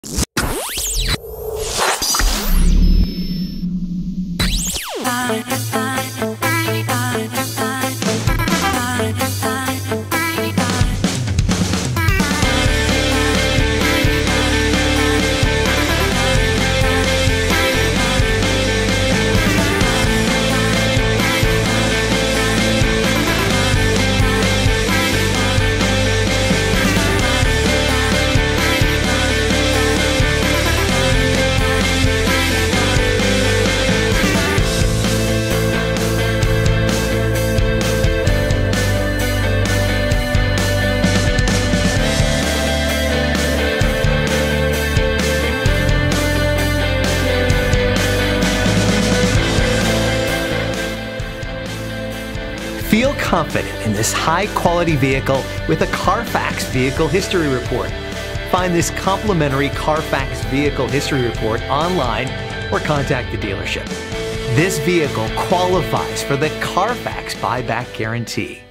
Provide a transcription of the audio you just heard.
Feel confident in this high-quality vehicle with a Carfax Vehicle History Report. Find this complimentary Carfax Vehicle History Report online or contact the dealership. This vehicle qualifies for the Carfax Buyback Guarantee.